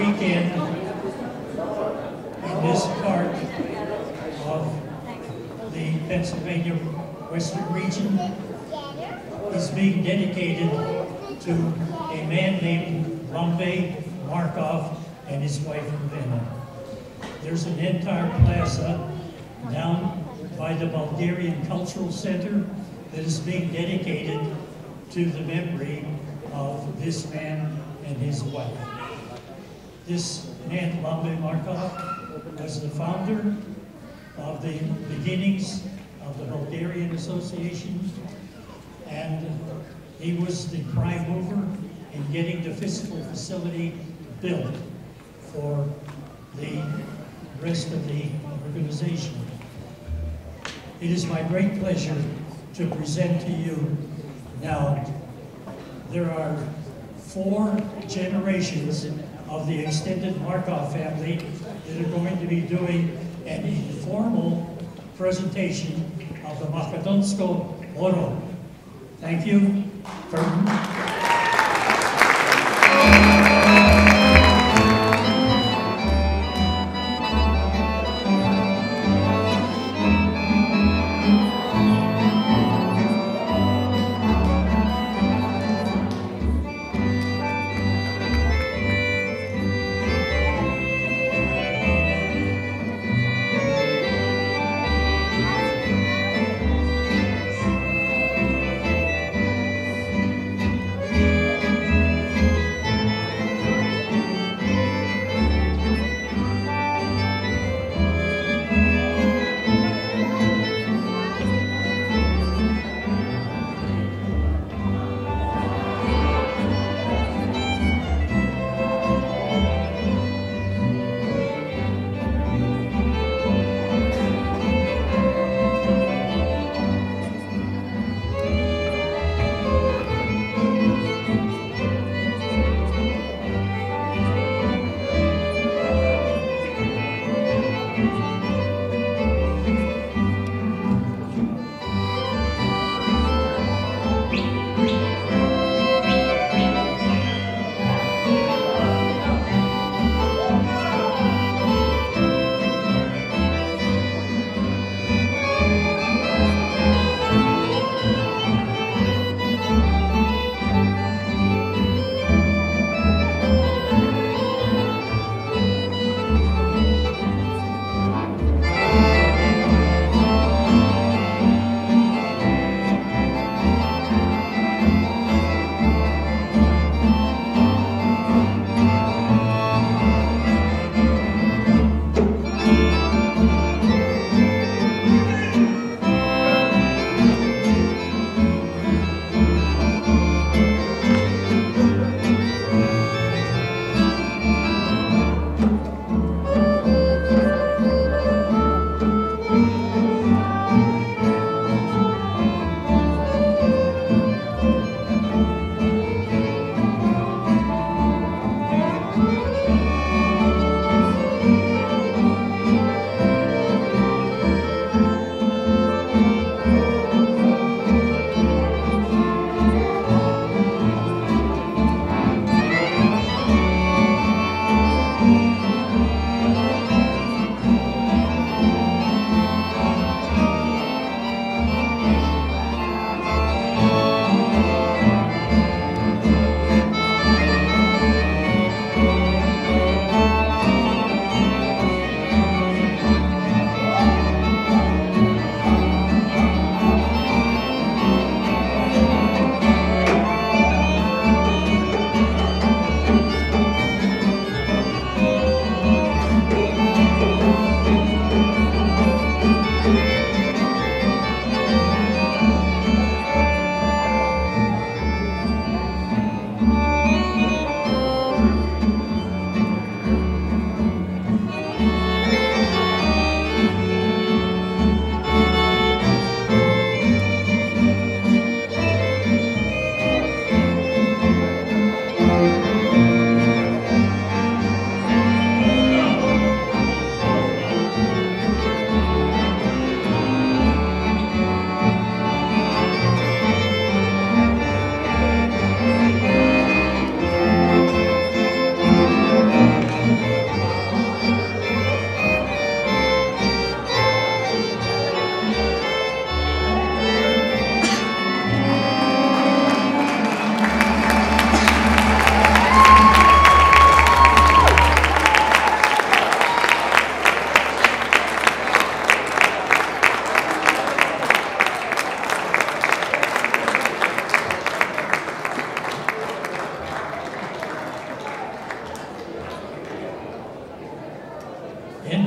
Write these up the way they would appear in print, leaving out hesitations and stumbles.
weekend in this part of the Pennsylvania Western region is being dedicated to a man named Lambe Markov and his wife Ravenna. There's an entire plaza down by the Bulgarian Cultural Center that is being dedicated to the memory of this man and his wife. This man, Lambe Markov, was the founder of the beginnings of the Bulgarian Association, and he was the prime mover in getting the physical facility built for the rest of the organization. It is my great pleasure to present to you now. There are 4 generations of the extended Markov family that are going to be doing an informal presentation of the Makedonsko Oro. Thank you.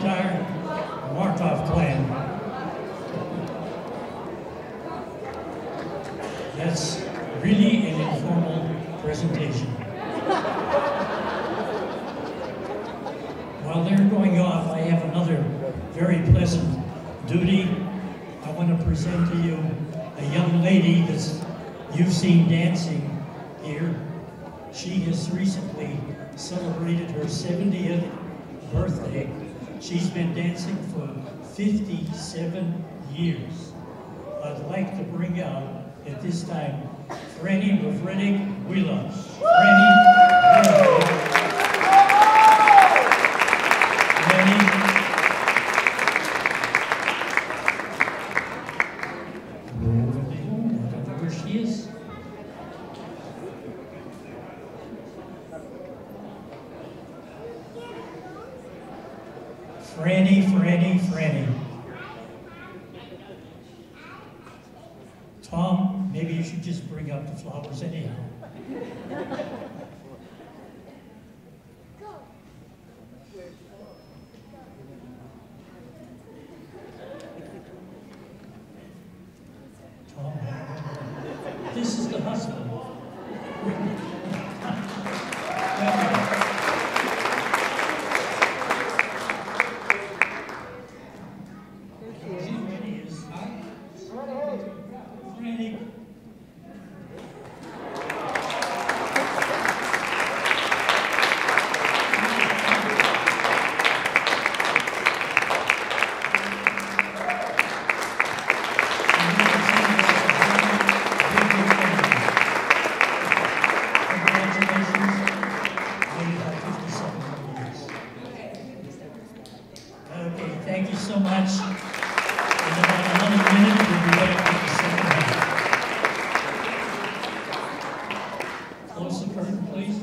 entire Markov clan. That's really an informal presentation. While they're going off, I have another very pleasant duty. I want to present to you a young lady that you've seen dancing here. She has recently celebrated her 70th birthday. She's been dancing for 57 years. I'd like to bring out at this time Franny Mavredik-Wheeler. Where she is. Franny. Tom, maybe you should just bring up the flowers anyhow. Tom, this is the husband. Thank you so much. In about another minute, we'll be ready for the second half. Close the curtain, please.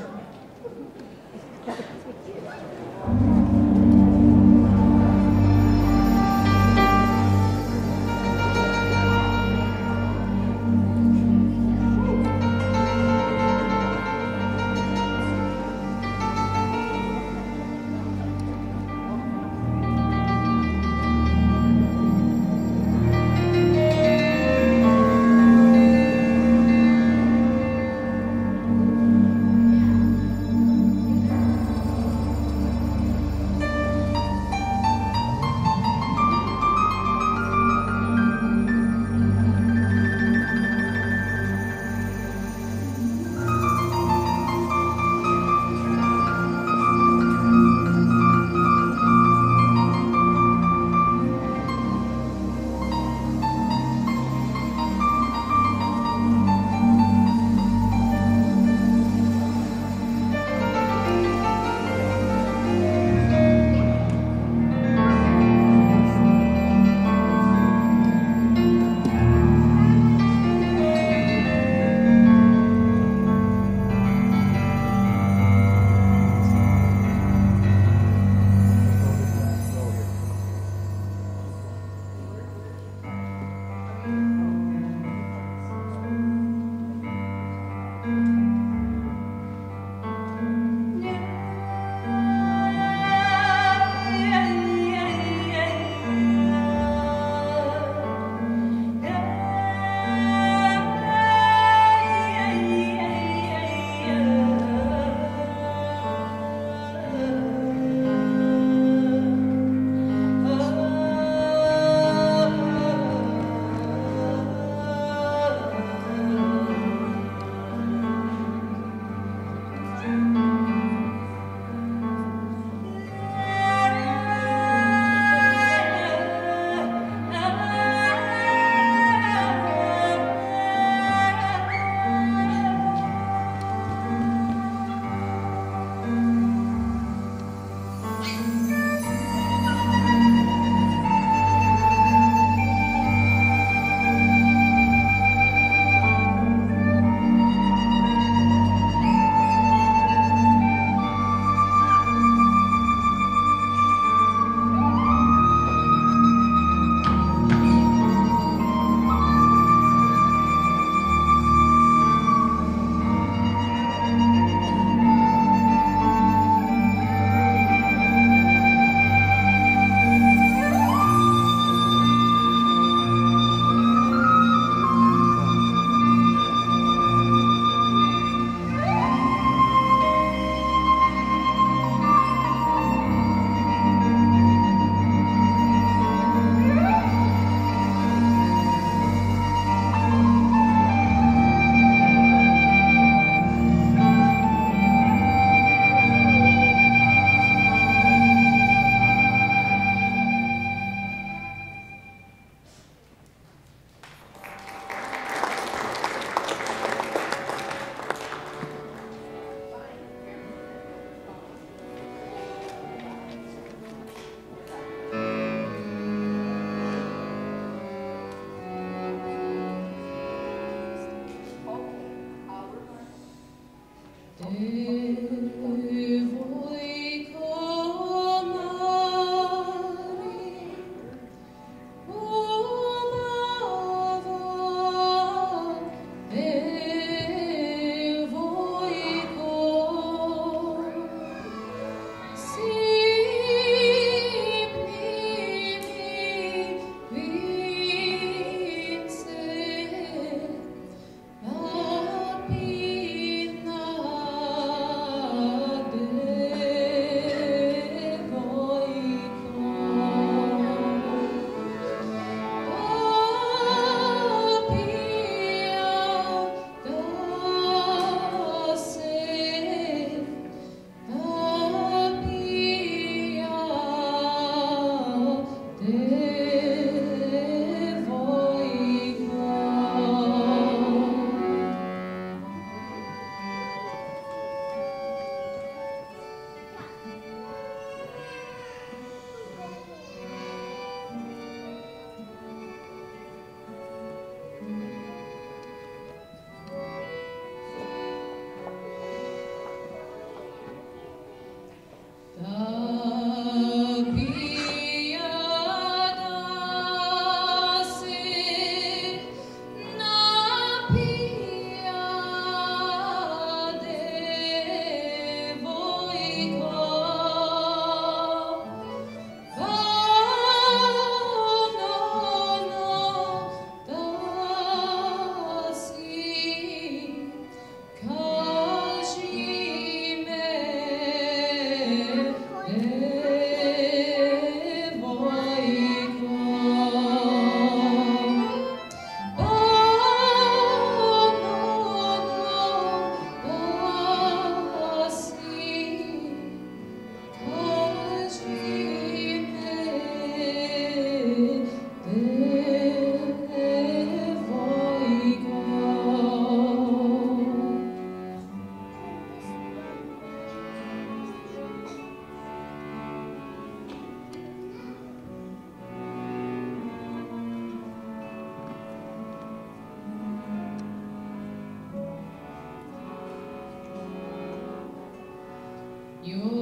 Your